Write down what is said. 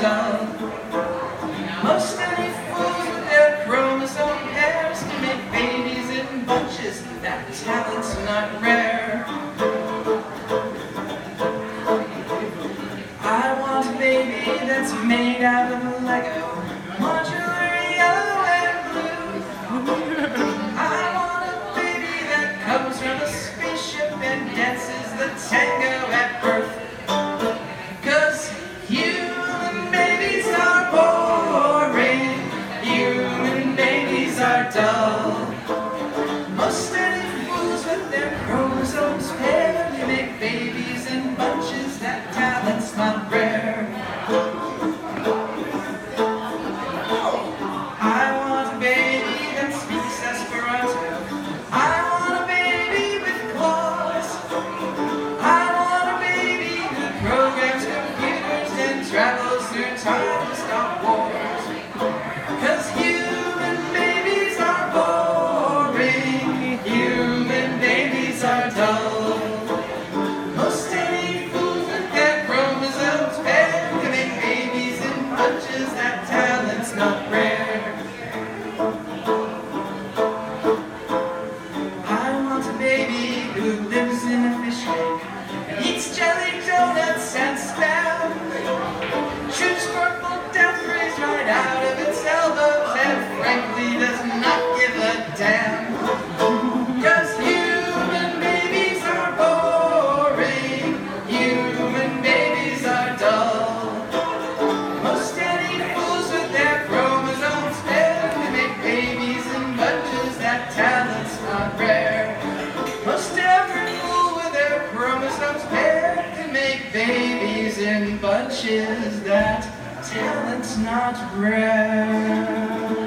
dull. Most any fools with their chromosome pairs can make babies in bunches. That talent's not rare. I want a baby that's made out of Lego, modular, yellow and blue. I want a baby that comes from a spaceship and dances the tango at birth. 'Cause human babies are boring, human babies are dull. Most any fools with their chromosomes pair can make babies in bunches. That talent's not rare. I want a baby that speaks Esperanto. I want a baby with claws. I want a baby who programs computers and travels through time to stop wars. 'Cause human babies are boring, human babies are dull. Most any fools with their chromosomes pair can make babies in bunches. That talent's not rare. I want a baby who lives in a fish tank and eats jelly donuts and spam, shoots purple death rays right out of its elbows, and frankly does not give a damn. 'Cause human babies are boring, human babies are dull. Most any fools with their chromosomes pair can make babies in bunches. That talent's not rare. Most every fool with their chromosomes pair can make babies in bunches. That talent's not rare.